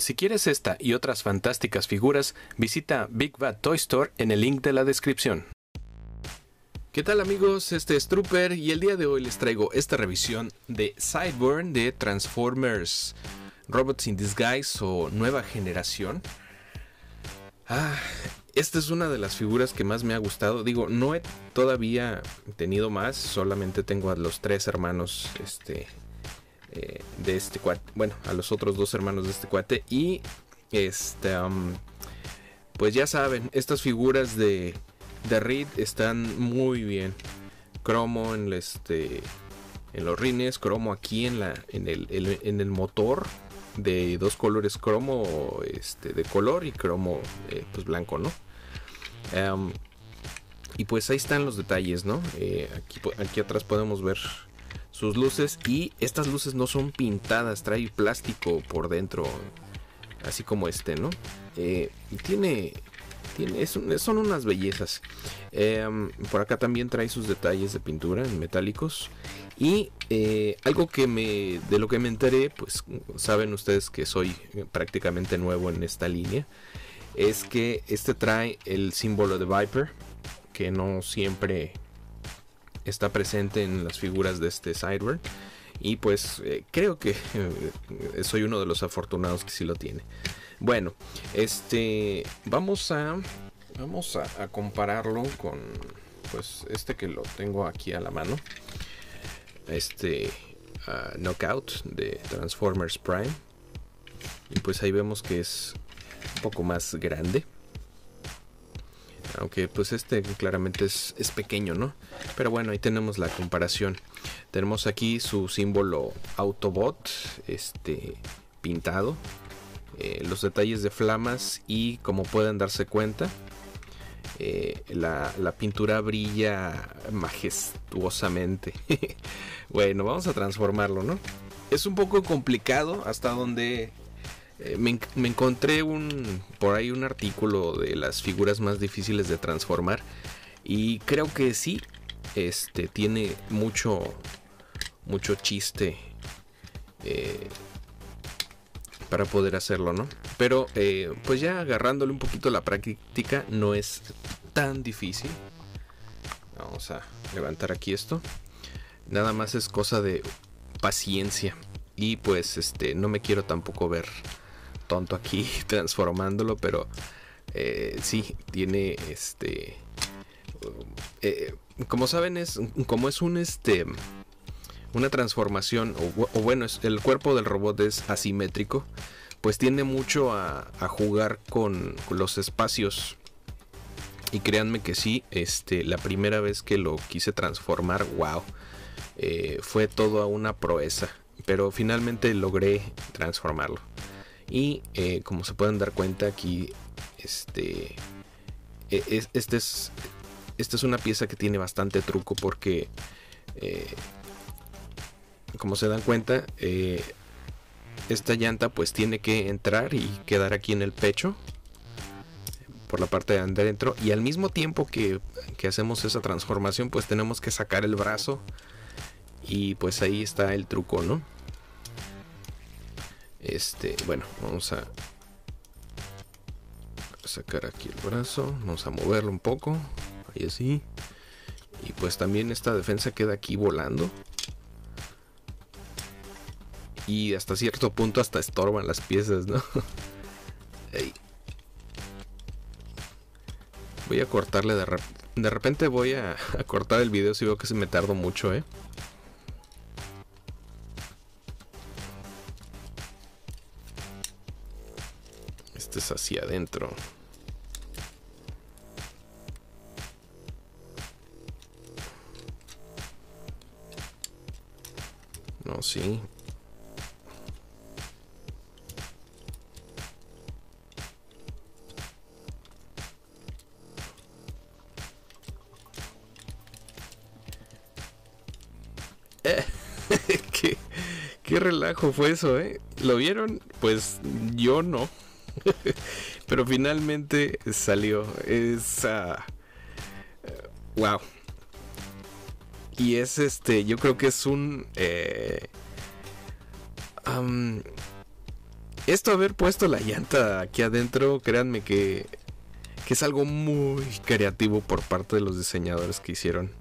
Si quieres esta y otras fantásticas figuras, visita Big Bad Toy Store en el link de la descripción. ¿Qué tal amigos? Este es Trooper y el día de hoy les traigo esta revisión de Sideburn de Transformers Robots in Disguise o Nueva Generación. Esta es una de las figuras que más me ha gustado. Digo, no he todavía tenido más, solamente tengo a los tres hermanos de este cuate, bueno, a los otros dos hermanos de este cuate. Y pues ya saben, estas figuras de Reed están muy bien. Cromo en los rines, cromo aquí en el motor de dos colores, cromo de color y cromo pues blanco, ¿no? Y pues ahí están los detalles, ¿no? Aquí atrás podemos ver sus luces, y estas luces no son pintadas, trae plástico por dentro, así como ¿no? Son unas bellezas. Por acá también trae sus detalles de pintura en metálicos. Y algo de lo que me enteré, pues saben ustedes que soy prácticamente nuevo en esta línea, es que trae el símbolo de Viper, que no siempre está presente en las figuras de este Sideburn. Y pues creo que soy uno de los afortunados que sí lo tiene. Bueno, vamos a compararlo con pues que lo tengo aquí a la mano. Knockout de Transformers Prime. Y pues ahí vemos que es un poco más grande. Aunque pues claramente es pequeño, ¿no? Pero bueno, ahí tenemos la comparación. Tenemos aquí su símbolo Autobot, pintado. Los detalles de flamas, y como pueden darse cuenta, la pintura brilla majestuosamente. Bueno, vamos a transformarlo, ¿no? Es un poco complicado hasta donde me encontré por ahí un artículo de las figuras más difíciles de transformar, y creo que sí, tiene mucho chiste para poder hacerlo, ¿no? Pero pues ya agarrándole un poquito la práctica, no es tan difícil. Vamos a levantar aquí esto. Nada más es cosa de paciencia. Y pues no me quiero tampoco ver tonto aquí transformándolo, pero sí, tiene como saben, como es una transformación, o bueno, el cuerpo del robot es asimétrico, pues tiende mucho a jugar con los espacios. Y créanme que sí, la primera vez que lo quise transformar, wow, fue toda una proeza, pero finalmente logré transformarlo. Y como se pueden dar cuenta aquí, esta es una pieza que tiene bastante truco, porque como se dan cuenta, esta llanta pues tiene que entrar y quedar aquí en el pecho, por la parte de adentro, y al mismo tiempo que hacemos esa transformación, pues tenemos que sacar el brazo, y pues ahí está el truco, ¿no? Bueno, vamos a sacar aquí el brazo, vamos a moverlo un poco, ahí así, y pues también esta defensa queda aquí volando, y hasta cierto punto hasta estorban las piezas, ¿no? Ahí. Voy a cortarle de repente voy a cortar el video si veo que se me tardo mucho, Es hacia adentro. No, sí. ¿Qué relajo fue eso, ¿Lo vieron? Pues yo no. Pero finalmente salió. Wow. Y es yo creo que es Esto haber puesto la llanta aquí adentro, créanme que es algo muy creativo por parte de los diseñadores que hicieron.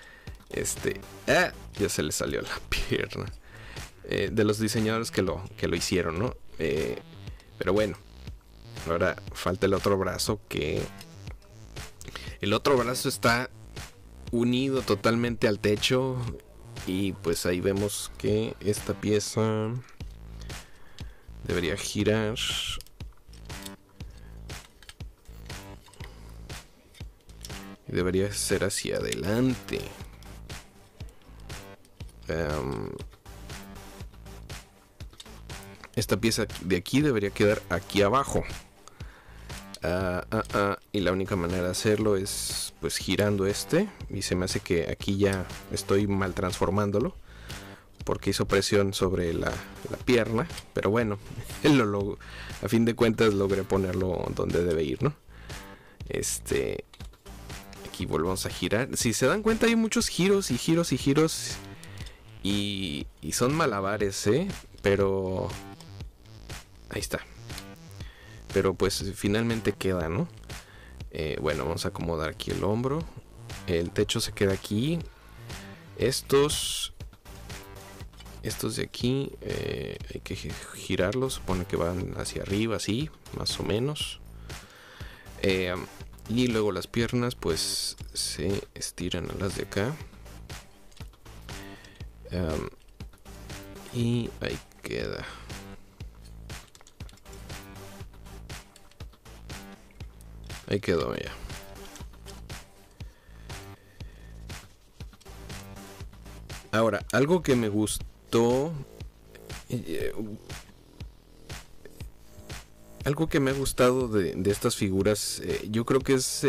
Ya se le salió la pierna. De los diseñadores que lo hicieron, ¿no? Pero bueno, ahora falta el otro brazo, que el otro brazo está unido totalmente al techo. Y pues ahí vemos que esta pieza debería girar. Y debería ser hacia adelante. Esta pieza de aquí debería quedar aquí abajo. Y la única manera de hacerlo es pues girando y se me hace que aquí ya estoy mal transformándolo porque hizo presión sobre la pierna, pero bueno, a fin de cuentas logré ponerlo donde debe ir, ¿no? Aquí volvemos a girar. Si se dan cuenta, hay muchos giros y giros y giros y son malabares, pero ahí está. Pero pues finalmente queda, ¿no? Bueno, vamos a acomodar aquí el hombro. El techo se queda aquí. Estos de aquí hay que girarlos. Supone que van hacia arriba, así, más o menos. Y luego las piernas pues se estiran a las de acá. Y ahí queda. Ahí quedó ya. Ahora, algo que me gustó. Algo que me ha gustado de estas figuras. Yo creo que es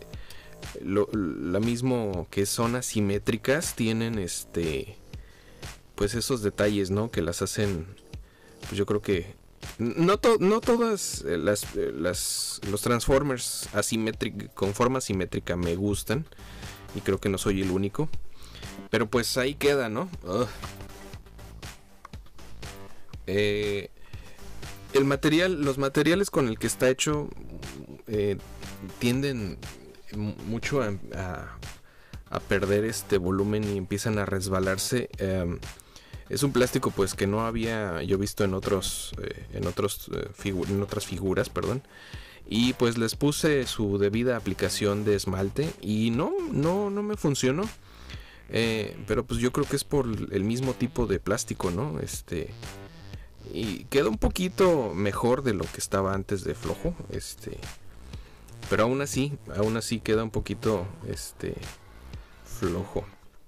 la mismo que son asimétricas. Tienen pues esos detalles, ¿no? Que las hacen. Pues yo creo que. No todas los Transformers con forma asimétrica me gustan. Y creo que no soy el único. Pero pues ahí queda, ¿no? Los materiales con el que está hecho tienden mucho a perder volumen y empiezan a resbalarse. Es un plástico pues que no había yo visto en otras figuras, perdón. Y pues les puse su debida aplicación de esmalte y no me funcionó. Pero pues yo creo que es por el mismo tipo de plástico, ¿no? Y queda un poquito mejor de lo que estaba antes de flojo. Pero aún así queda un poquito flojo.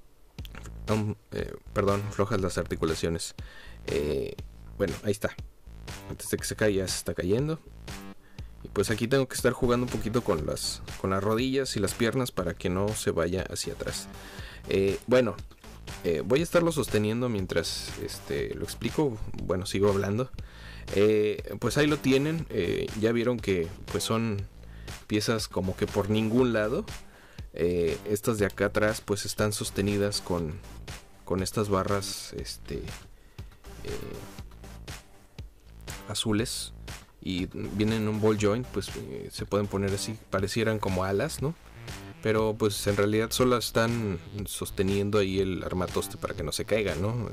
Perdón, flojas las articulaciones. Bueno, ahí está. Antes de que se caiga, ya se está cayendo. Y pues aquí tengo que estar jugando un poquito con las rodillas y las piernas para que no se vaya hacia atrás. Bueno, voy a estarlo sosteniendo mientras lo explico. Bueno, sigo hablando. Pues ahí lo tienen. Ya vieron que pues son piezas como que por ningún lado. Estas de acá atrás pues están sostenidas con estas barras azules y vienen en un ball joint, pues se pueden poner así, parecieran como alas, ¿no? Pero pues en realidad solo están sosteniendo ahí el armatoste para que no se caiga, ¿no?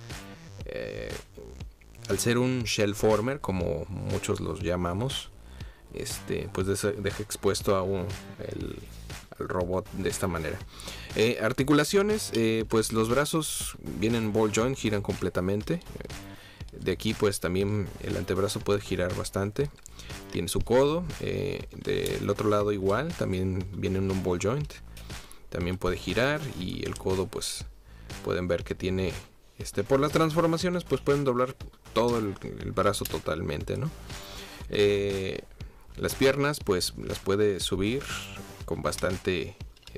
Al ser un shell former, como muchos los llamamos, pues deja expuesto al robot de esta manera. Articulaciones, pues los brazos vienen ball joint, giran completamente. De aquí pues también el antebrazo puede girar bastante. Tiene su codo. Del otro lado igual, también viene en un ball joint. También puede girar. Y el codo pues pueden ver que tiene por las transformaciones pues pueden doblar todo el brazo totalmente, ¿no? Las piernas pues las puede subir con bastante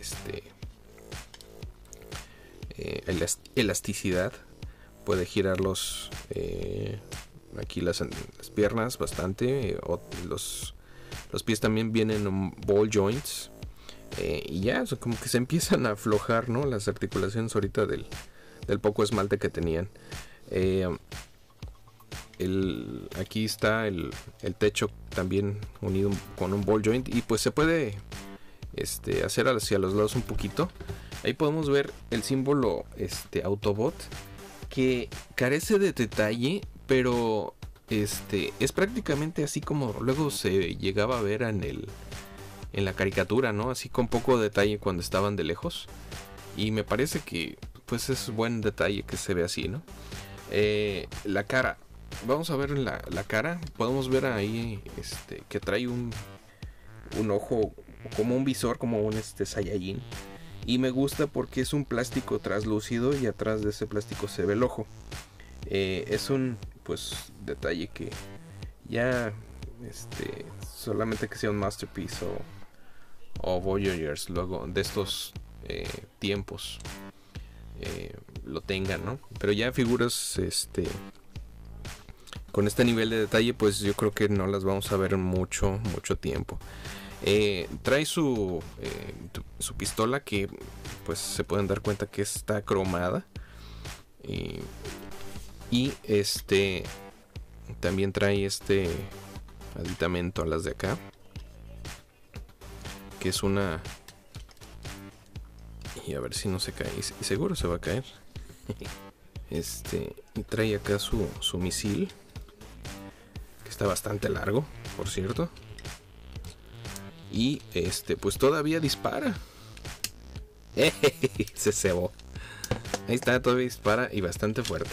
elasticidad. Puede girarlos aquí las piernas bastante. Los pies también vienen en ball joints. Y ya, como que se empiezan a aflojar, ¿no? Las articulaciones ahorita del poco esmalte que tenían. aquí está el techo también unido con un ball joint, y pues se puede hacer hacia los lados un poquito. Ahí podemos ver el símbolo Autobot, que carece de detalle, pero es prácticamente así como luego se llegaba a ver en la caricatura, ¿no? Así con poco detalle cuando estaban de lejos. Y me parece que pues es buen detalle que se ve así, ¿no? La cara. Vamos a ver la cara. Podemos ver ahí que trae un ojo como un visor, como un Saiyajin. Y me gusta porque es un plástico translúcido y atrás de ese plástico se ve el ojo. Es un pues detalle que ya solamente que sea un Masterpiece o Voyagers luego de estos tiempos lo tengan, ¿no? Pero ya figuras con este nivel de detalle, pues yo creo que no las vamos a ver en mucho tiempo. Trae su pistola, que pues se pueden dar cuenta que está cromada, y también trae aditamento a las de acá, que es una, y a ver si no se cae, y seguro se va a caer. Y trae acá su misil, que está bastante largo, por cierto. Y pues todavía dispara. Se cebó. Ahí está, todavía dispara y bastante fuerte.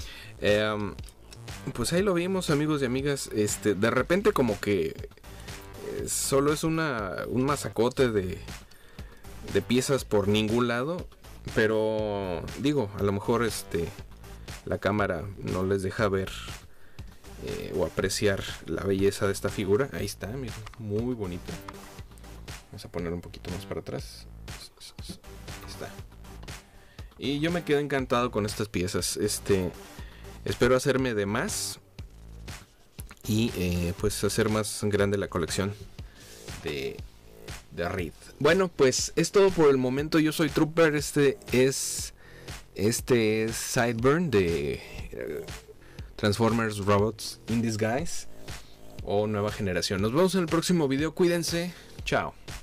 Pues ahí lo vimos, amigos y amigas. De repente como que solo es un masacote de piezas por ningún lado. Pero digo, a lo mejor la cámara no les deja ver o apreciar la belleza de esta figura. Ahí está, miren, muy bonita. Vamos a poner un poquito más para atrás. Ahí está. Y yo me quedé encantado con estas piezas. Espero hacerme de más y pues hacer más grande la colección de Reed. Bueno, pues es todo por el momento. Yo soy Trooper. Este es Sideburn de Transformers Robots in Disguise o Nueva Generación. Nos vemos en el próximo video. Cuídense. Chao.